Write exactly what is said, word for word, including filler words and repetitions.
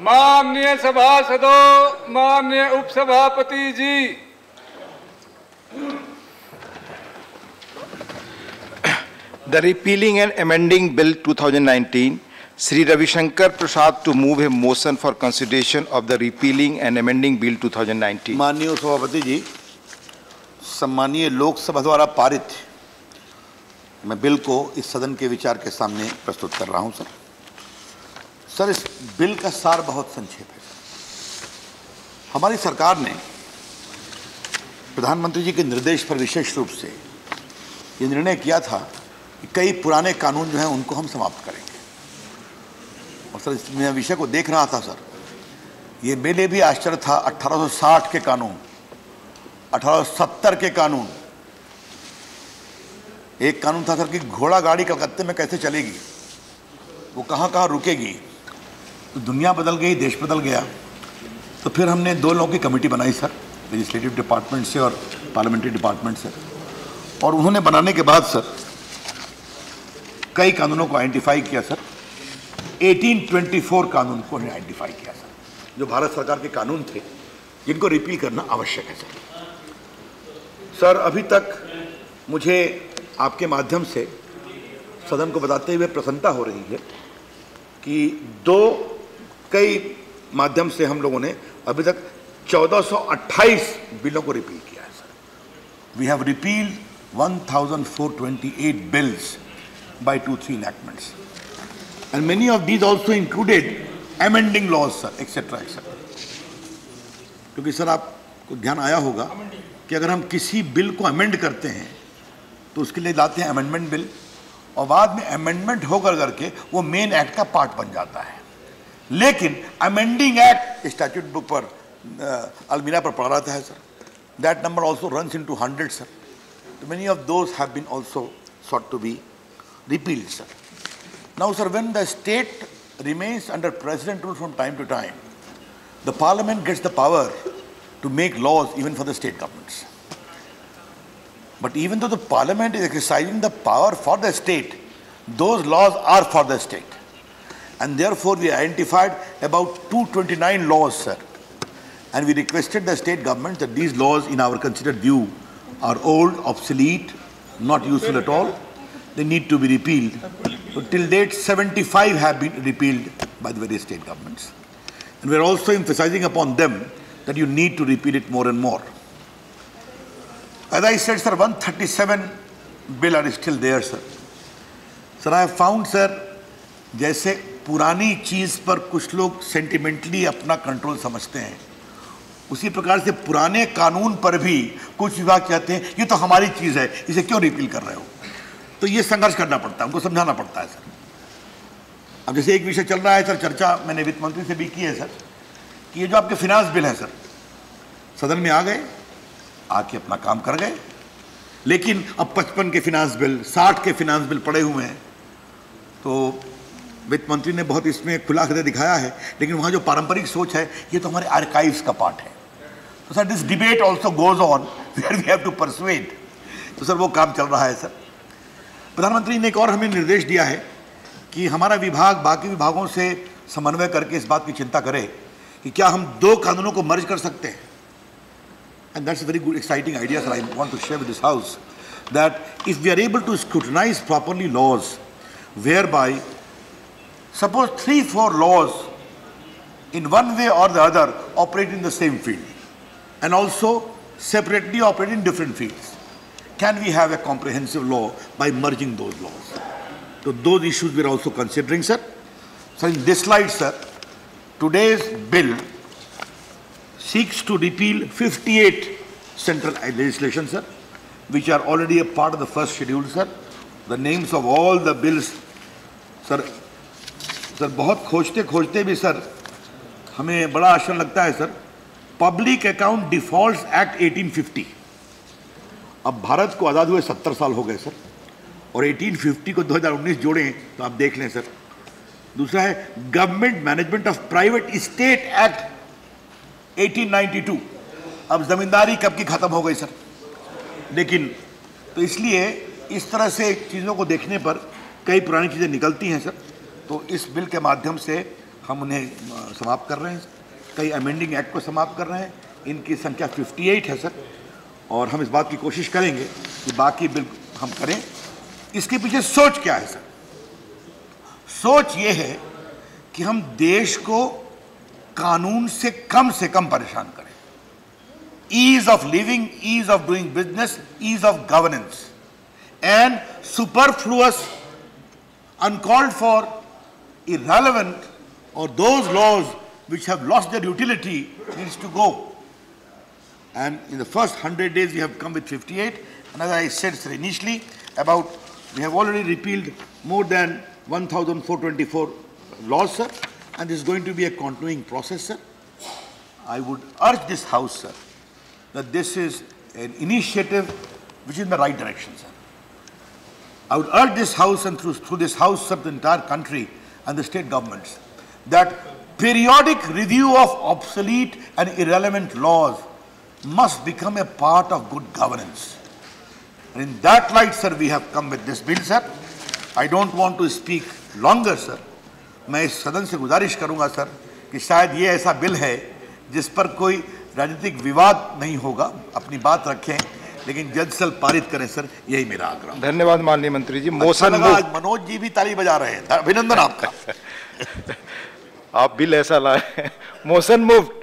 माननीय सभासदों, माननीय उपसभापति जी, The Repealing and Amending Bill twenty nineteen, Shri Ravi Shankar Prasad to move a motion for consideration of the Repealing and Amending Bill twenty nineteen. माननीय उपसभापति जी, सम्मानीय लोक सभा द्वारा पारित मैं बिल को इस सदन के विचार के सामने प्रस्तुत कर रहा हूं सर। सर, इस बिल का सार बहुत संक्षेप है। हमारी सरकार ने प्रधानमंत्री जी के निर्देश पर विशेष रूप से ये निर्णय किया था कि कई पुराने कानून जो हैं उनको हम समाप्त करेंगे। और सर, इस मैं विषय को देख रहा था सर, ये मेरे भी आश्चर्य था। अठारह सौ साठ के कानून, अठारह सौ सत्तर के कानून, एक कानून था सर कि घोड़ा गाड़ी कलकत्ते में कैसे चलेगी, वो कहाँ कहाँ रुकेगी। तो दुनिया बदल गई, देश बदल गया। तो फिर हमने दो लोगों की कमेटी बनाई सर, लेजिस्लेटिव डिपार्टमेंट से और पार्लियामेंट्री डिपार्टमेंट से, और उन्होंने बनाने के बाद सर कई कानूनों को आइडेंटिफाई किया सर। अठारह सौ चौबीस कानून को आइडेंटिफाई किया सर, जो भारत सरकार के कानून थे जिनको रिपील करना आवश्यक है सर। सर, अभी तक मुझे आपके माध्यम से सदन को बताते हुए प्रसन्नता हो रही है कि दो कई माध्यम से हम लोगों ने अभी तक चौदह सौ अट्ठाईस बिलों को रिपील किया है sir. We have repealed one thousand four hundred twenty-eight bills by two three enactments, and many of these also included amending laws sir, etc etc. क्योंकि सर आपको ध्यान आया होगा कि अगर हम किसी बिल को अमेंड करते हैं तो उसके लिए लाते हैं अमेंडमेंट बिल, और बाद में अमेंडमेंट होकर करके वो मेन एक्ट का पार्ट बन जाता है। लेकिन अमेंडिंग एक्ट स्टैट्यूट बुक पर अलमीरा पर पड़ा रहता है sir. That number also runs into hundred sir. तो many of those have been also sought to be repealed sir. Now sir, when the state remains under president rule from time to time, the parliament gets the power to make laws even for the state governments. But even though the parliament is exercising the power for the state, those laws are for the state. And therefore we identified about two hundred twenty-nine laws, sir. And we requested the state government that these laws, in our considered view, are old, obsolete, not useful at all. They need to be repealed. So till date, seventy-five have been repealed by the various state governments. And we are also emphasizing upon them that you need to repeal it more and more. As I said, sir, one hundred thirty-seven bill are still there, sir. Sir, I have found, sir, जैसे पुरानी चीज़ पर कुछ लोग sentimentally अपना control समझते हैं, उसी प्रकार से पुराने कानून पर भी कुछ विभाग कहते हैं ये तो हमारी चीज़ है, इसे क्यों रिपील कर रहे हो। तो ये संघर्ष करना पड़ता है, उनको समझाना पड़ता है सर। अब जैसे एक विषय चल रहा है सर, चर्चा मैंने वित्त मंत्री से भी की है सर, कि ये जो आपके फिनांस बिल है सर, सदन में आ गए, आके अपना काम कर गए, लेकिन अब पचपन के फिनांस बिल, साठ के फिनांस बिल पड़े हुए हैं। तो वित्त मंत्री ने बहुत इसमें खुला हृदय दिखाया है, लेकिन वहाँ जो पारंपरिक सोच है ये तो हमारे आर्काइव्स का पार्ट है। तो sir, this debate also goes on where we have to persuade. तो सर, वो काम चल रहा है सर। प्रधानमंत्री ने एक और हमें निर्देश दिया है कि हमारा विभाग बाकी विभागों से समन्वय करके इस बात की चिंता करे कि क्या हम दो कानूनों को मर्ज कर सकते हैं। And that's a very good, exciting idea, sir. I want to share with this House that if we are able to scrutinize properly laws, whereby suppose three, four laws in one way or the other operate in the same field and also separately operate in different fields, can we have a comprehensive law by merging those laws? So those issues we are also considering, sir. So in this slide, sir, today's bill seeks to repeal fifty-eight central legislation, sir, which are already a part of the first schedule, sir. The names of all the bills, sir, sir, बहुत खोजते खोजते भी sir हमें बड़ा आश्चर्य लगता है sir. Public account defaults act अठारह सौ पचास, अब भारत को आज़ाद हुए सत्तर साल हो गए सर, और अठारह सौ पचास को दो हज़ार उन्नीस जोड़ें तो आप देख लें सर। दूसरा है government management of private state act अठारह सौ बानवे, अब जमींदारी कब की खत्म हो गई सर। लेकिन तो इसलिए इस तरह से चीज़ों को देखने पर कई पुरानी चीज़ें निकलती हैं सर। तो इस बिल के माध्यम से हम उन्हें अ, समाप्त कर रहे हैं। कई अमेंडिंग एक्ट को समाप्त कर रहे हैं, इनकी संख्या अट्ठावन है सर, और हम इस बात की कोशिश करेंगे कि बाकी बिल हम करें। इसके पीछे सोच क्या है सर? सोच ये है कि हम देश को कानून से कम से कम परेशान करें। Ease of living, ease of doing business, ease of governance and superfluous, uncalled for, irrelevant, or those laws which have lost their utility needs to go. And in the first one hundred days we have come with fifty-eight, and as I said sir, initially about we have already repealed more than one thousand four hundred twenty-four laws sir, and this is going to be a continuing process sir. I would urge this house sir that this is an initiative which is in the right direction sir. I would urge this house and through, through this house of the entire country and the state governments that periodic review of obsolete and irrelevant laws must become a part of good governance. And in that light, sir, we have come with this bill, sir. I don't want to speak longer, sir. मैं इस सदन से गुजारिश करूंगा sir कि शायद ये ऐसा बिल है जिस पर कोई राजनीतिक विवाद नहीं होगा, अपनी बात रखें लेकिन जल्द से जल्द पारित करें सर, यही मेरा आग्रह। धन्यवाद माननीय मंत्री जी। मोशन अच्छा आज मनोज जी भी ताली बजा रहे हैं, अभिनंदन आपका। आप बिल ऐसा लाए। Motion move.